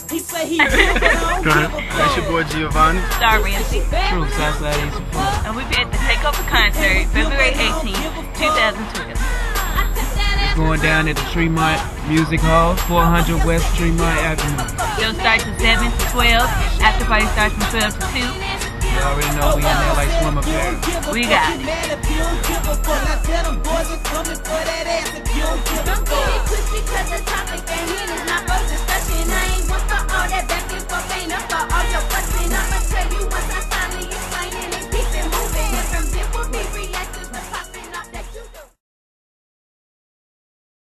Go ahead. That's your boy Giovanni. Star Ramsey. True, Southside East. And we'll be at the Takeover concert February 18th, 2012. It's going down at the Tremont Music Hall, 400 West Tremont Avenue. Show starts from 7 to 12. After party starts from 12 to 2. You already know we in there like swimmer pairs. We got it. Don't get it twisted, cause the topic ain't here is not for discussion.